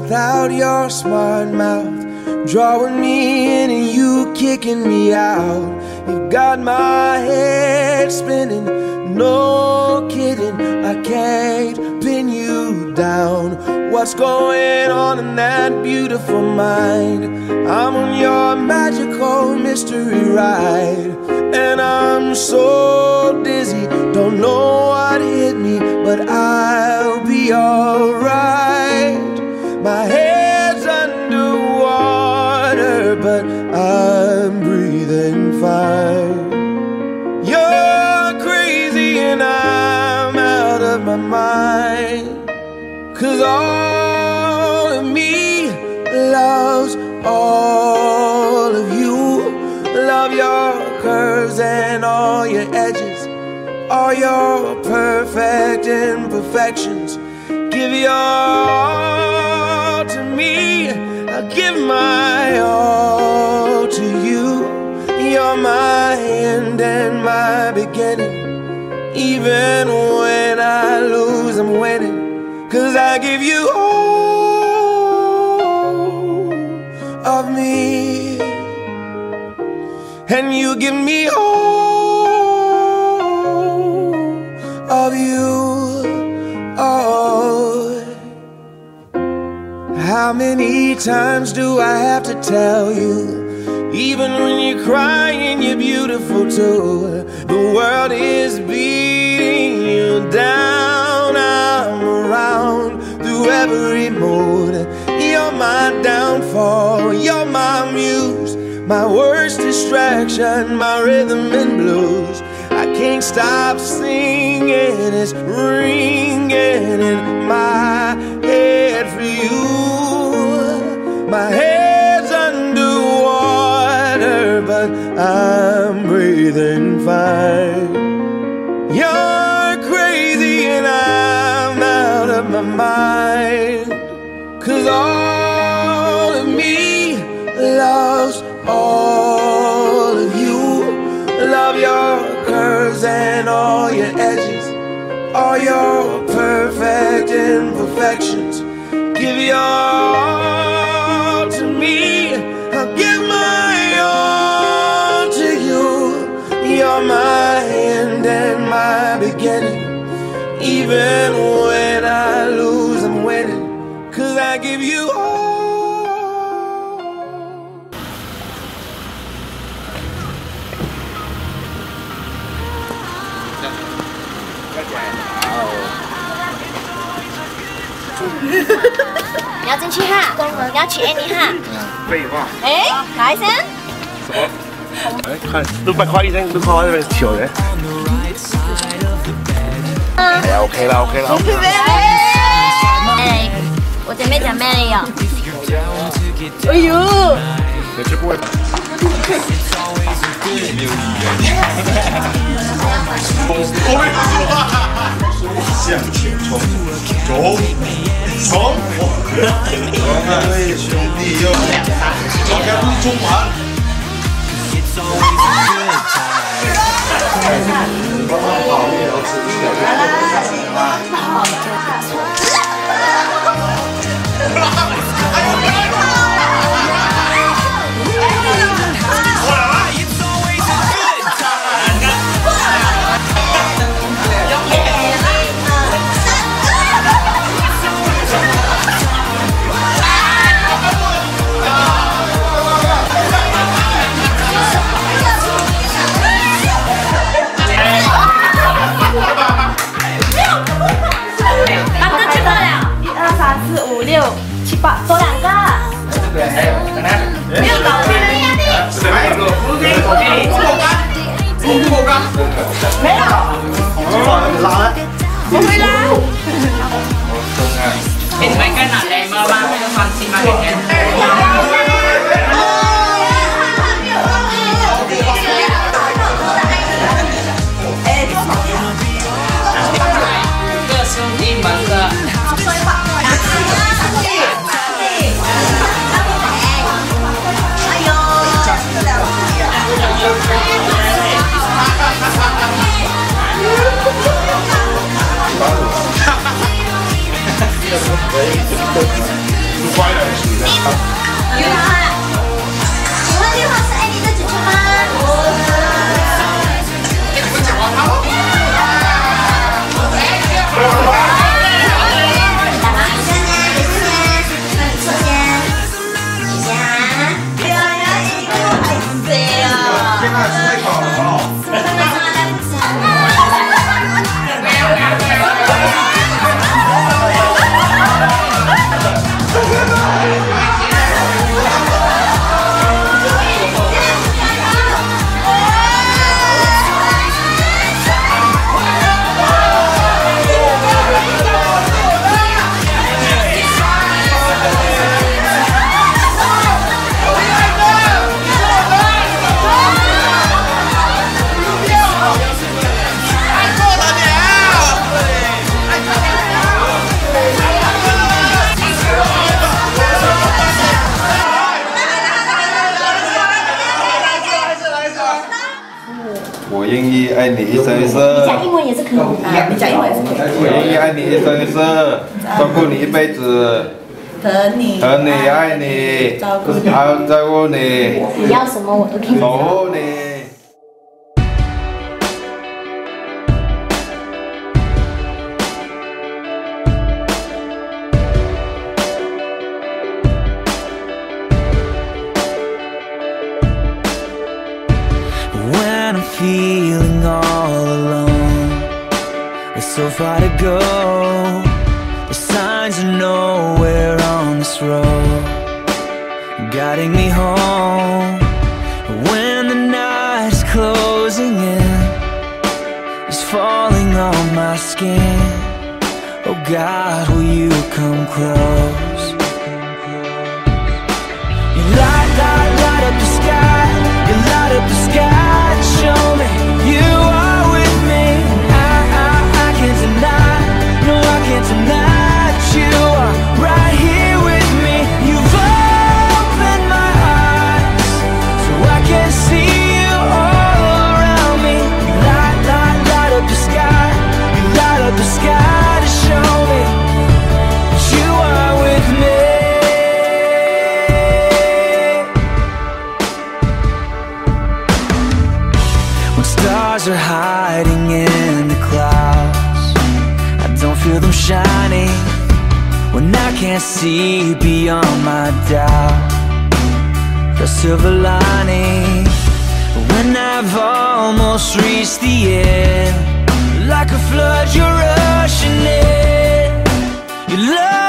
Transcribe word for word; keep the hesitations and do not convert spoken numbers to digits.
without your smart mouth, drawing me in and you kicking me out. You got my head spinning, no kidding, I can't pin you down. What's going on in that beautiful mind? I'm on your magical mystery ride, and I'm so dizzy, don't know what hit me, but I'll be alright. My head's underwater, but I'm breathing fine. You're crazy and I'm out of my mind, 'cause all of me loves all of you. Love your curves and all your edges, all your perfect imperfections. Give your all to me, I'll give my all to you. You're my end and my beginning. Even when I lose, I'm winning, 'cause I give you all of me, and you give me all of you. Oh, how many times do I have to tell you? Even when you're crying, you're beautiful too. The world is beating you down. I'm around through every mood. You're my downfall, you're my muse, my worst distraction, my rhythm and blues. I can't stop singing, it's ringing in my head for you. My head's underwater, but I'm breathing fine. You're crazy and I'm out of my mind, 'cause all of me loves all of you. Love your curves and all your edges, all your perfect imperfections. Give your all to me, I'll give my all to you. You're my end and my beginning. Even when I lose, I'm winning, 'cause I give you all. 你要进去哈，你要娶 Annie 哈。 废话。 哎，哪一声？ 什么？哎，看六百块一张，六百块那边挑的。哎呀 ，OK 啦 ，OK 啦。 哎，我姐妹讲 Mary 哦。哎呦。 你吃不会吧？向前冲，走，冲！两位兄弟又抓条路中盘。帮他跑一条吃一条。 七八，多两个。 对，还有，看看。 没有搞定。 是的，没有。不不不干。 没有。 拉了。 我会拉。 เห็นไหมขนาดแรงมากๆไม่ต้องฟังซีมาเห็นเนี่ย各兄弟们的。 如果那也是太饱了哦。 我愿意爱你一生一世。 你讲英文也是可以啊，你讲英文也是可以。 我愿意爱你一生一世，照顾你一辈子， 疼你， 疼你，爱你， 照顾你， 还要照顾你， 你要什么我都给你。 守护你。 When I'm feeling all alone, there's so far to go. The signs are nowhere on this road, guiding me home. When the night is closing in, it's falling on my skin. Oh God, will you come close? You light, light, light up the sky. You light up the sky to show me you are with me. I, I, I can't deny, no I can't deny that you are right here with me. You've opened my eyes so I can see you all around me. You light, light, light up the sky. You light up the sky to show me that you are with me. Stars are hiding in the clouds, I don't feel them shining. When I can't see beyond my doubt, the silver lining. When I've almost reached the end, like a flood you're rushing in. Your love